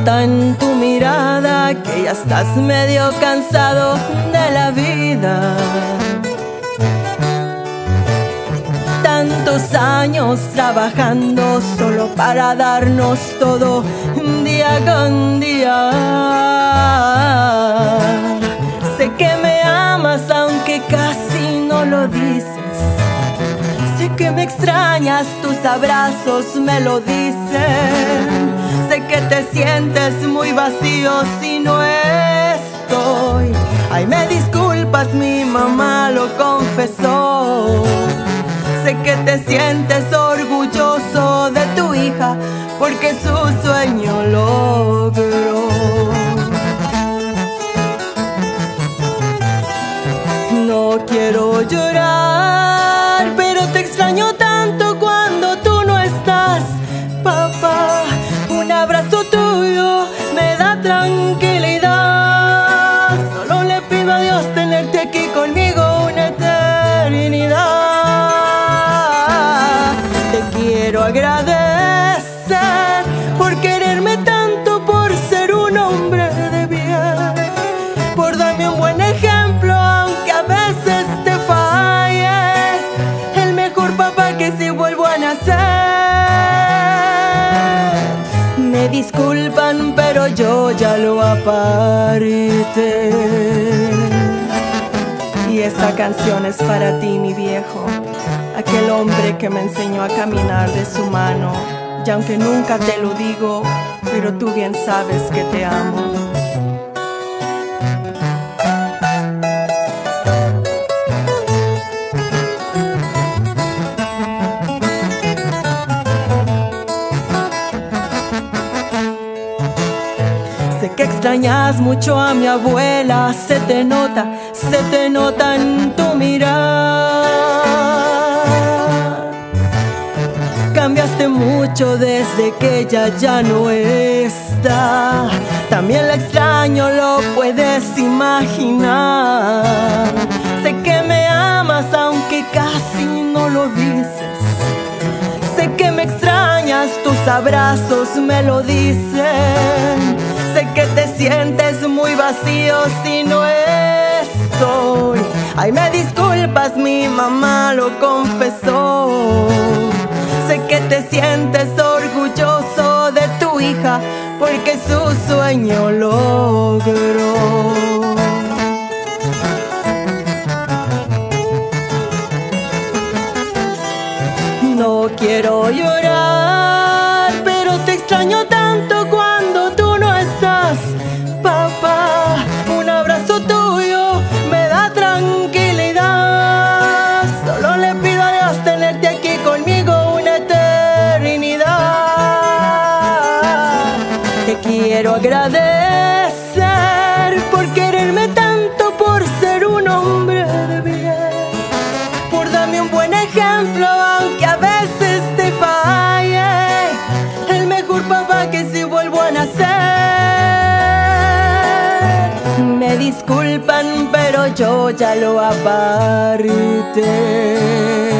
nota en tu mirada que ya estás medio cansado de la vida. Tantos años trabajando solo para darnos todo día con día. Sé que me amas aunque casi no lo dices. Sé que me extrañas, tus abrazos me lo dicen. Sé que te sientes muy vacío si no estoy. Ay, me disculpas, mi mamá lo confesó. Sé que te sientes orgulloso de tu hija porque su sueño logró. No quiero llorar, pero te extraño tanto cuando tú no estás, papá. Un abrazo tuyo me da tranquilidad. Solo le pido a Dios tenerte aquí conmigo una eternidad. Te quiero agradecer por quererme tanto, por ser un hombre de bien, por darme un buen ejemplo aunque a veces te falle. El mejor papá que si vuelvo a nacer. Me disculpan, pero yo ya lo aparté. Y esta canción es para ti, mi viejo, aquel hombre que me enseñó a caminar de su mano. Y aunque nunca te lo digo, pero tú bien sabes que te amo. Sé que extrañas mucho a mi abuela, se te nota en tu mirar. Cambiaste mucho desde que ella ya no está. También la extraño, lo puedes imaginar. Sé que me amas aunque casi no lo dices. Sé que me extrañas, tus abrazos me lo dicen. Sé que te sientes muy vacío si no estoy. Ay, me disculpas, mi mamá lo confesó. Sé que te sientes orgulloso de tu hija porque su sueño logró. No quiero llorar, pero te extraño tanto cuando tú no estás, papá. Un abrazo tuyo me da tranquilidad. Solo le pido a Dios tenerte aquí conmigo una eternidad. Te quiero agradecer por quererme tanto, por ser un hombre de bien, por darme un buen ejemplo aunque a veces te falle. El mejor papá que si vuelvo a nacer. Me disculpan, pero yo ya lo aparté.